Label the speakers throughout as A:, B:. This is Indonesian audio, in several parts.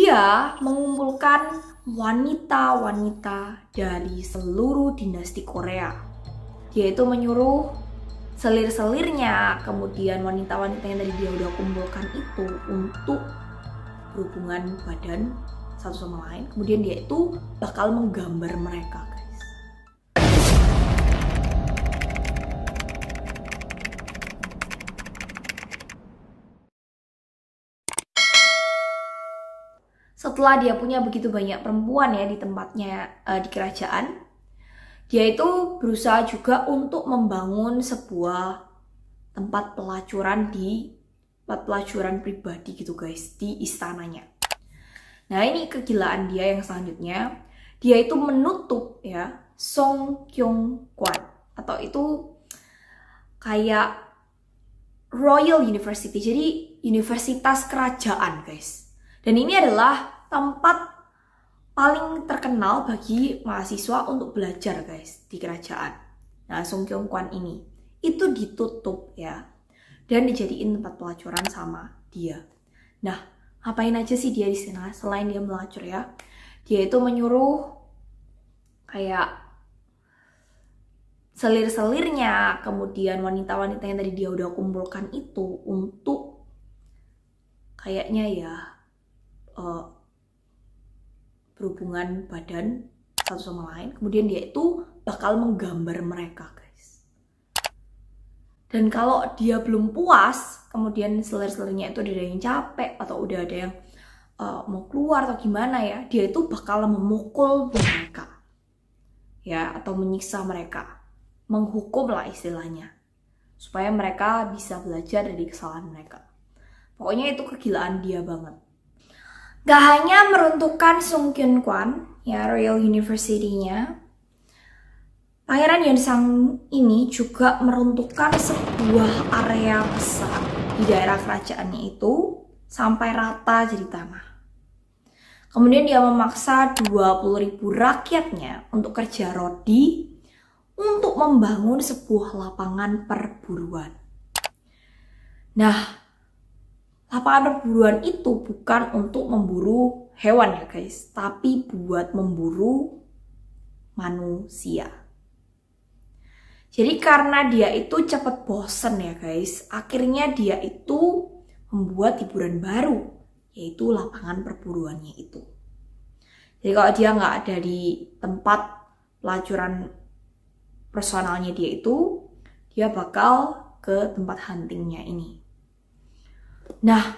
A: Dia mengumpulkan wanita-wanita dari seluruh dinasti Korea. Dia itu menyuruh selir-selirnya, kemudian wanita-wanita yang tadi dia udah kumpulkan itu untuk berhubungan badan satu sama lain. Kemudian dia itu bakal menggambar mereka, guys. Setelah dia punya begitu banyak perempuan ya di tempatnya, di kerajaan, dia itu berusaha juga untuk membangun sebuah tempat pelacuran pribadi gitu guys, di istananya. Nah, ini kegilaan dia yang selanjutnya. Dia itu menutup ya Songkyungkwan, atau itu kayak Royal University, jadi universitas kerajaan guys. Dan ini adalah tempat paling terkenal bagi mahasiswa untuk belajar guys di kerajaan. Nah, Songkyungkwan ini itu ditutup ya, dan dijadiin tempat pelacuran sama dia. Nah, ngapain aja sih dia di sana selain dia melacur ya? Dia itu menyuruh kayak selir-selirnya, kemudian wanita-wanita yang tadi dia udah kumpulkan itu untuk kayaknya ya berhubungan badan satu sama lain. Kemudian dia itu bakal menggambar mereka guys. Dan kalau dia belum puas, kemudian selir-selirnya itu ada yang capek atau udah ada yang mau keluar atau gimana ya, dia itu bakal memukul mereka ya, atau menyiksa mereka, menghukum lah istilahnya, supaya mereka bisa belajar dari kesalahan mereka. Pokoknya itu kegilaan dia banget. Gak hanya meruntuhkan Songkyungkwan ya, Royal University-nya, Pangeran Yeonsang ini juga meruntuhkan sebuah area besar di daerah kerajaannya itu sampai rata jadi tanah. Kemudian dia memaksa 20.000 rakyatnya untuk kerja rodi untuk membangun sebuah lapangan perburuan. Nah, lapangan perburuan itu bukan untuk memburu hewan ya guys, tapi buat memburu manusia. Jadi karena dia itu cepet bosen ya guys, akhirnya dia itu membuat hiburan baru, yaitu lapangan perburuannya itu. Jadi kalau dia nggak ada di tempat pelacuran personalnya dia itu, dia bakal ke tempat huntingnya ini. Nah,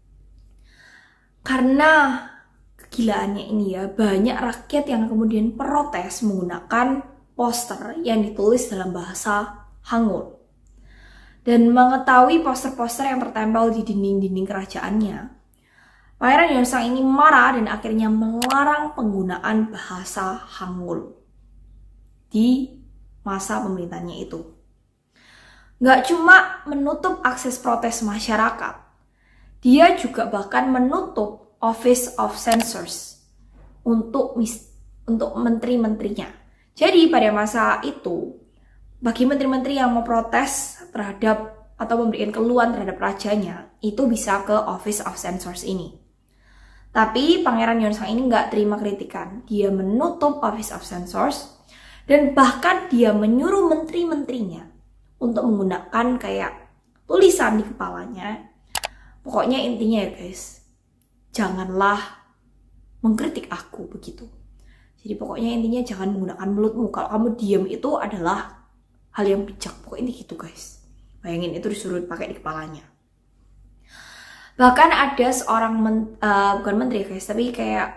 A: karena kegilaannya ini ya, banyak rakyat yang kemudian protes menggunakan poster yang ditulis dalam bahasa Hangul. Dan mengetahui poster-poster yang tertempel di dinding-dinding kerajaannya, Pangeran Yeonsang ini marah dan akhirnya melarang penggunaan bahasa Hangul di masa pemerintahnya itu. Nggak cuma menutup akses protes masyarakat, dia juga bahkan menutup Office of Censors untuk menteri-menterinya. Jadi pada masa itu, bagi menteri-menteri yang mau protes terhadap atau memberikan keluhan terhadap rajanya, itu bisa ke Office of Censors ini. Tapi Pangeran Yeonsang ini nggak terima kritikan. Dia menutup Office of Censors dan bahkan dia menyuruh menteri-menterinya untuk menggunakan kayak tulisan di kepalanya. Pokoknya intinya ya guys, janganlah mengkritik aku begitu. Jadi pokoknya intinya jangan menggunakan mulutmu. Kalau kamu diam itu adalah hal yang bijak. Pokoknya gitu guys. Bayangin itu disuruh pakai di kepalanya. Bahkan ada seorang bukan menteri guys, tapi kayak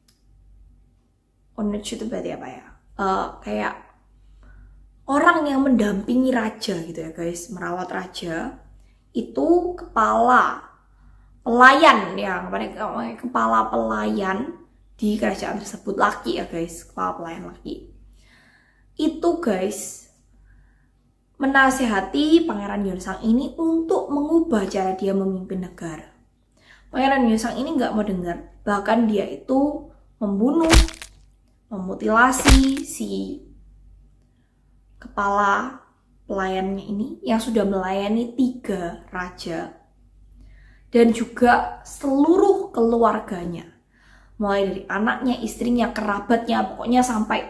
A: itu berarti apa ya? Kayak orang yang mendampingi raja gitu ya guys, merawat raja. Itu kepala pelayan ya, kepala pelayan di kerajaan tersebut, laki ya guys, kepala pelayan laki. Itu guys menasehati Pangeran Yeonsang ini untuk mengubah cara dia memimpin negara. Pangeran Yeonsang ini nggak mau dengar, bahkan dia itu membunuh, memutilasi si kepala pelayannya ini yang sudah melayani 3 raja dan juga seluruh keluarganya. mulai dari anaknya, istrinya, kerabatnya, pokoknya sampai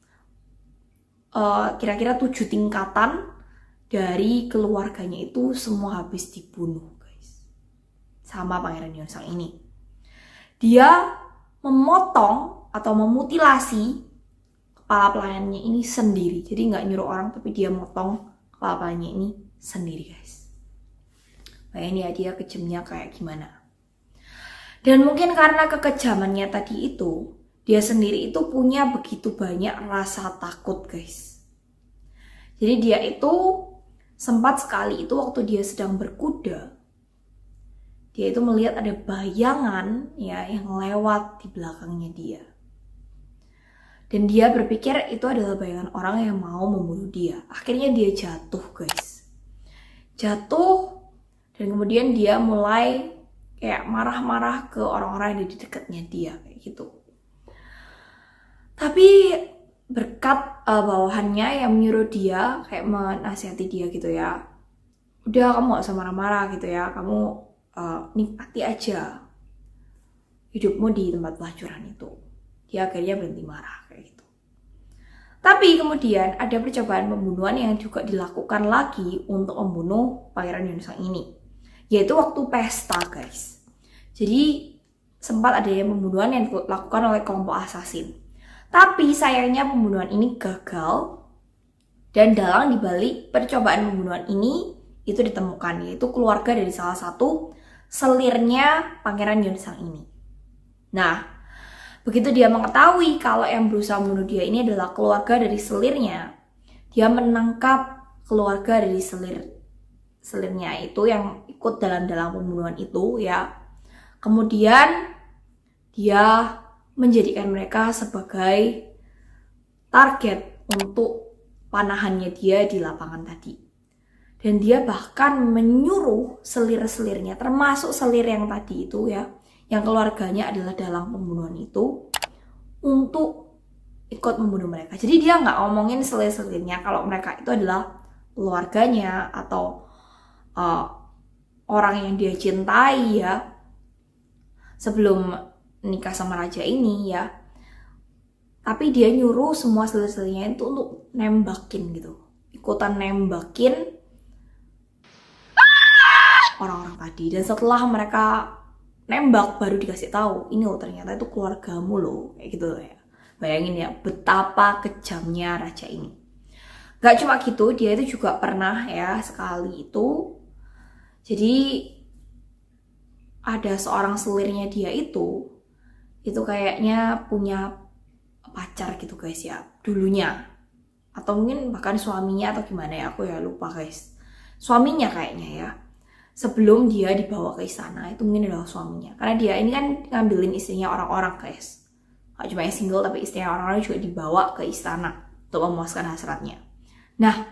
A: kira-kira 7 tingkatan dari keluarganya itu semua habis dibunuh, guys, sama Pangeran Yeonsang ini. Dia memotong atau memutilasi kepala pelayannya ini sendiri. Jadi nggak nyuruh orang, tapi dia motong kepala pelayannya ini sendiri, guys. Bayangin ya dia kejamnya kayak gimana. Dan mungkin karena kekejamannya tadi itu, dia sendiri itu punya begitu banyak rasa takut, guys. Jadi dia itu sempat sekali itu waktu dia sedang berkuda, dia itu melihat ada bayangan ya yang lewat di belakangnya dia. Dan dia berpikir itu adalah bayangan orang yang mau membunuh dia. Akhirnya dia jatuh, guys. Jatuh, dan kemudian dia mulai kayak marah-marah ke orang-orang yang ada di dekatnya dia, kayak gitu. Tapi berkat bawahannya yang menyuruh dia, kayak menasihati dia gitu ya. Udah, kamu gak usah marah-marah gitu ya. Kamu nikmati aja hidupmu di tempat pelacuran itu. Dia akhirnya berhenti marah kayak gitu. Tapi kemudian ada percobaan pembunuhan yang juga dilakukan lagi untuk membunuh Pangeran Yeonsang ini, yaitu waktu pesta, guys. Jadi sempat ada yang pembunuhan yang dilakukan oleh kelompok assassin. Tapi sayangnya pembunuhan ini gagal, dan dalang dibalik percobaan pembunuhan ini itu ditemukan, yaitu keluarga dari salah satu selirnya Pangeran Yeonsang ini. Nah, begitu dia mengetahui kalau yang berusaha membunuh dia ini adalah keluarga dari selirnya, dia menangkap keluarga dari selirnya itu yang ikut dalam pembunuhan itu ya. Kemudian dia menjadikan mereka sebagai target untuk panahannya dia di lapangan tadi. Dan dia bahkan menyuruh selir-selirnya, termasuk selir yang tadi itu ya, yang keluarganya adalah dalang pembunuhan itu, untuk ikut membunuh mereka. Jadi dia nggak ngomongin selir-selirnya kalau mereka itu adalah keluarganya atau orang yang dia cintai ya, sebelum nikah sama raja ini ya. Tapi dia nyuruh semua selir-selirnya itu untuk nembakin gitu, ikutan nembakin orang-orang tadi. Dan setelah mereka nembak baru dikasih tahu, ini loh ternyata itu keluargamu loh, kayak gitu loh ya. Bayangin ya betapa kejamnya raja ini. Gak cuma gitu, dia itu juga pernah ya sekali itu, jadi ada seorang selirnya dia itu kayaknya punya pacar gitu, guys ya, dulunya. Atau mungkin bahkan suaminya atau gimana ya, aku ya lupa, guys. Suaminya kayaknya ya. Sebelum dia dibawa ke istana, itu mungkin adalah suaminya. Karena dia ini kan ngambilin istrinya orang-orang, guys. Gak cuma yang single, tapi istrinya orang-orang juga dibawa ke istana untuk memuaskan hasratnya. Nah,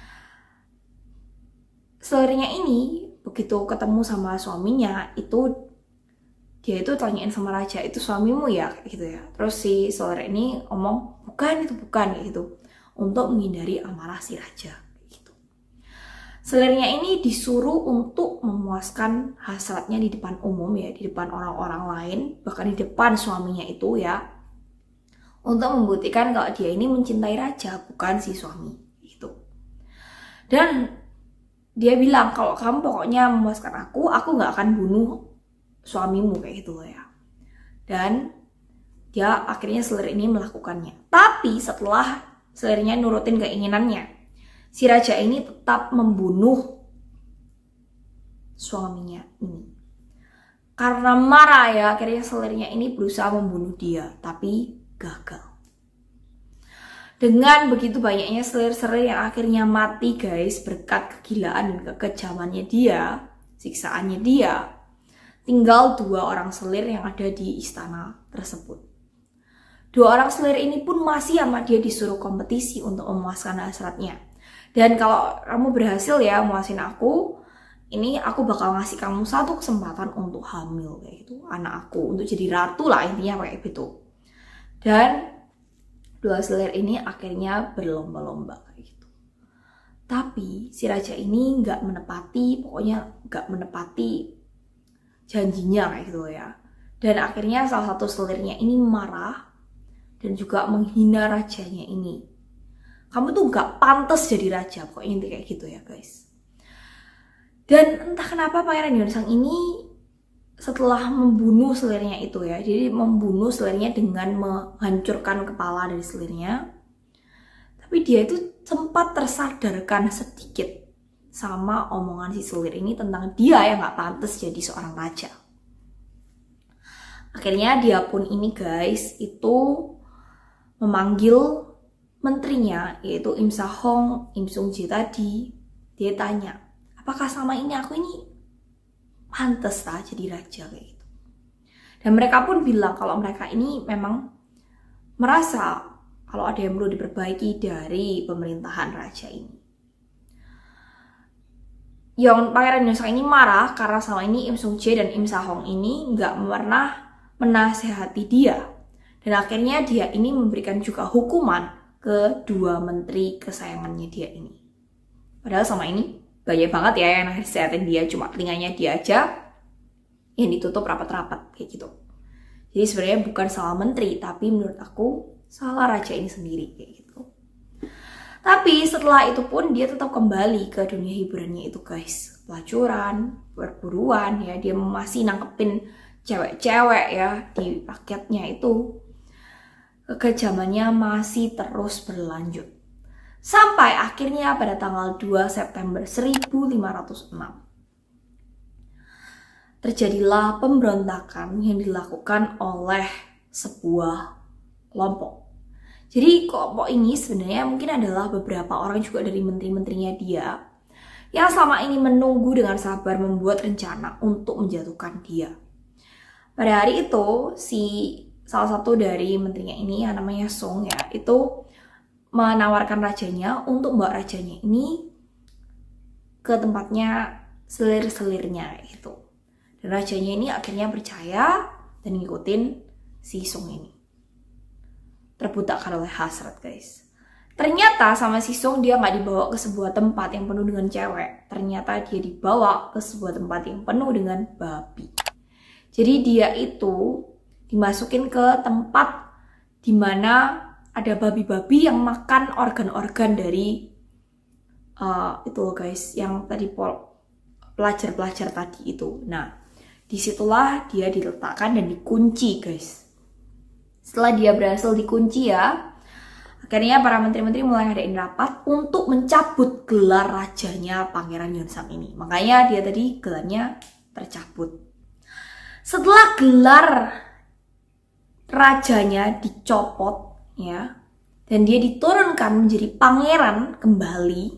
A: selirnya ini begitu ketemu sama suaminya, itu dia itu tanyain sama raja, itu suamimu ya, kayak gitu ya. Terus si selir ini ngomong, bukan, itu bukan, kayak gitu, untuk menghindari amarah si raja. Selirnya ini disuruh untuk memuaskan hasratnya di depan umum ya, di depan orang-orang lain, bahkan di depan suaminya itu ya, untuk membuktikan kalau dia ini mencintai raja, bukan si suami gitu. Dan dia bilang, kalau kamu pokoknya memuaskan aku gak akan bunuh suamimu, kayak gitu loh ya. Dan dia akhirnya selir ini melakukannya. Tapi setelah selirnya nurutin keinginannya, si raja ini tetap membunuh suaminya ini. Karena marah ya, akhirnya selirnya ini berusaha membunuh dia, tapi gagal. Dengan begitu banyaknya selir-selir yang akhirnya mati, guys, berkat kegilaan dan kekejamannya dia, siksaannya dia, tinggal 2 orang selir yang ada di istana tersebut. 2 orang selir ini pun masih sama dia disuruh kompetisi untuk memuaskan hasratnya. Dan kalau kamu berhasil ya muasin aku, ini aku bakal ngasih kamu 1 kesempatan untuk hamil, kayak gitu, anak aku, untuk jadi ratu lah, intinya kayak gitu. Dan 2 selir ini akhirnya berlomba-lomba kayak gitu. Tapi si raja ini nggak menepati janjinya kayak gitu ya. Dan akhirnya salah satu selirnya ini marah dan juga menghina rajanya ini. Kamu tuh gak pantas jadi raja, pokoknya inti kayak gitu ya guys. Dan entah kenapa Pangeran Yeonsang ini setelah membunuh selirnya itu ya, jadi membunuh selirnya dengan menghancurkan kepala dari selirnya, tapi dia itu sempat tersadarkan sedikit sama omongan si selir ini tentang dia yang gak pantas jadi seorang raja. Akhirnya dia pun ini guys, itu memanggil menterinya, yaitu Im Sa-hong, Im Sung-jae tadi. Dia tanya, apakah sama ini aku ini pantas lah jadi raja kayak gitu. Dan mereka pun bilang kalau mereka ini memang merasa kalau ada yang perlu diperbaiki dari pemerintahan raja ini. Yang Pangeran Yeonsang ini marah karena selama ini Im Sung-jae dan Im Sa-hong ini nggak pernah menasehati dia. Dan akhirnya dia ini memberikan juga hukuman ke dua menteri kesayangannya dia ini. Padahal sama ini banyak banget ya yang nasehatin dia, cuma telinganya dia aja yang ditutup rapat-rapat kayak gitu. Jadi sebenarnya bukan salah menteri, tapi menurut aku salah raja ini sendiri kayak gitu. Tapi setelah itu pun dia tetap kembali ke dunia hiburannya itu guys. Pelacuran, perburuan ya, dia masih nangkepin cewek-cewek ya di rakyatnya itu. Kekejamannya masih terus berlanjut. Sampai akhirnya pada tanggal 2 September 1506 terjadilah pemberontakan yang dilakukan oleh sebuah kelompok. Jadi kelompok ini sebenarnya mungkin adalah beberapa orang juga dari menteri-menterinya dia yang selama ini menunggu dengan sabar membuat rencana untuk menjatuhkan dia. Pada hari itu salah satu dari menterinya ini yang namanya Song ya, itu menawarkan rajanya untuk membawa rajanya ini ke tempatnya selir-selirnya itu. Dan rajanya ini akhirnya percaya dan ngikutin si Song ini. Terbutakan oleh hasrat guys. Ternyata sama si Song dia nggak dibawa ke sebuah tempat yang penuh dengan cewek. Ternyata dia dibawa ke sebuah tempat yang penuh dengan babi. Jadi dia itu dimasukin ke tempat dimana ada babi-babi yang makan organ-organ dari itu loh guys, yang tadi pelajar-pelajar tadi itu. Nah, disitulah dia diletakkan dan dikunci guys. Setelah dia berhasil dikunci ya, akhirnya para menteri-menteri mulai ngadain rapat untuk mencabut gelar rajanya Pangeran Yeonsang ini. Makanya dia tadi gelarnya tercabut. Setelah gelar rajanya dicopot ya, dan dia diturunkan menjadi pangeran kembali,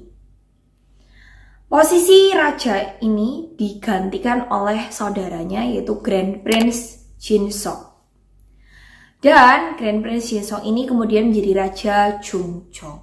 A: posisi raja ini digantikan oleh saudaranya yaitu Grand Prince Jin-song. Dan Grand Prince Jin-song ini kemudian menjadi Raja Jung-jong.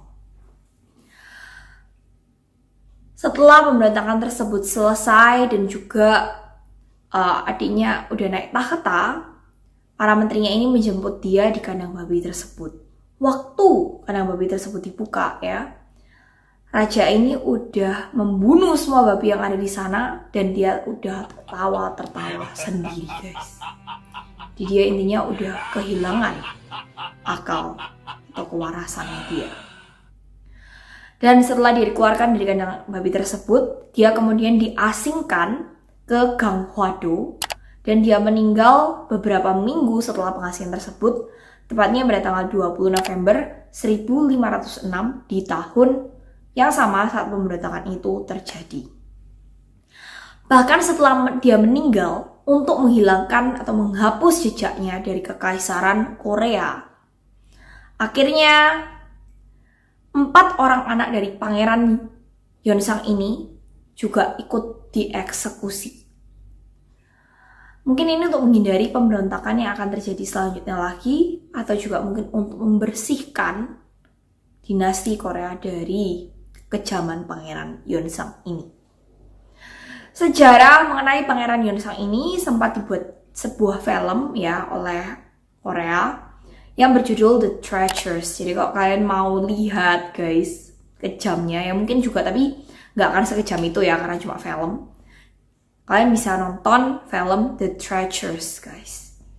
A: Setelah pemberontakan tersebut selesai dan juga adiknya udah naik tahta, para menterinya ini menjemput dia di kandang babi tersebut. Waktu kandang babi tersebut dibuka ya, raja ini udah membunuh semua babi yang ada di sana dan dia udah tertawa sendiri guys. Jadi dia intinya udah kehilangan akal atau kewarasannya dia. Dan setelah dia dikeluarkan dari kandang babi tersebut, dia kemudian diasingkan ke Ganghwa-do. Dan dia meninggal beberapa minggu setelah pengasingan tersebut, tepatnya pada tanggal 20 November 1506 di tahun yang sama saat pemberontakan itu terjadi. Bahkan setelah dia meninggal, untuk menghilangkan atau menghapus jejaknya dari kekaisaran Korea, akhirnya 4 orang anak dari Pangeran Yeonsang ini juga ikut dieksekusi. Mungkin ini untuk menghindari pemberontakan yang akan terjadi selanjutnya lagi, atau juga mungkin untuk membersihkan dinasti Korea dari kejaman Pangeran Yeonsang ini. Sejarah mengenai Pangeran Yeonsang ini sempat dibuat sebuah film ya oleh Korea yang berjudul The Treasures. Jadi kalau kalian mau lihat guys kejamnya ya mungkin juga, tapi nggak akan sekejam itu ya karena cuma film. Kalian bisa nonton film The Treasures guys.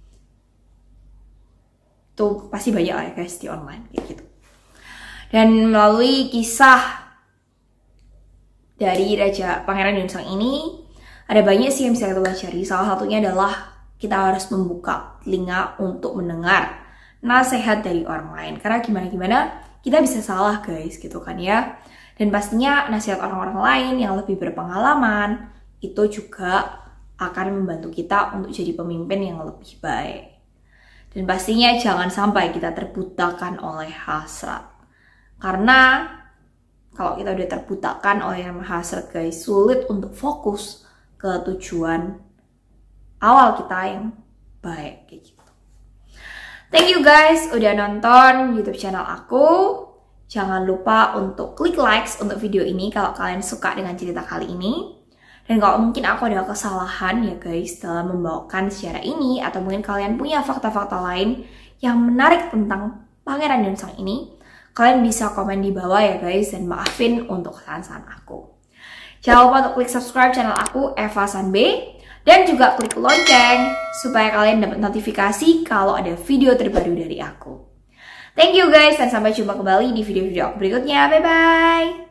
A: Itu pasti banyak lah ya guys di online kayak gitu. Dan melalui kisah dari Raja Pangeran Yonsang ini, ada banyak sih yang bisa kita pelajari. Salah satunya adalah kita harus membuka telinga untuk mendengar nasihat dari orang lain. Karena gimana-gimana kita bisa salah guys gitu kan ya. Dan pastinya nasihat orang-orang lain yang lebih berpengalaman itu juga akan membantu kita untuk jadi pemimpin yang lebih baik. Dan pastinya jangan sampai kita terbutakan oleh hasrat. Karena kalau kita udah terbutakan oleh hasrat guys, sulit untuk fokus ke tujuan awal kita yang baik kayak gitu. Thank you guys udah nonton YouTube channel aku. Jangan lupa untuk klik likes untuk video ini kalau kalian suka dengan cerita kali ini. Dan kalau mungkin aku ada kesalahan ya guys dalam membawakan sejarah ini, atau mungkin kalian punya fakta-fakta lain yang menarik tentang Pangeran Yonsang ini, kalian bisa komen di bawah ya guys, dan maafin untuk kesalahan aku. Jangan lupa untuk klik subscribe channel aku, Eva Sanbe, dan juga klik lonceng supaya kalian dapat notifikasi kalau ada video terbaru dari aku. Thank you guys, dan sampai jumpa kembali di video-video aku berikutnya. Bye-bye!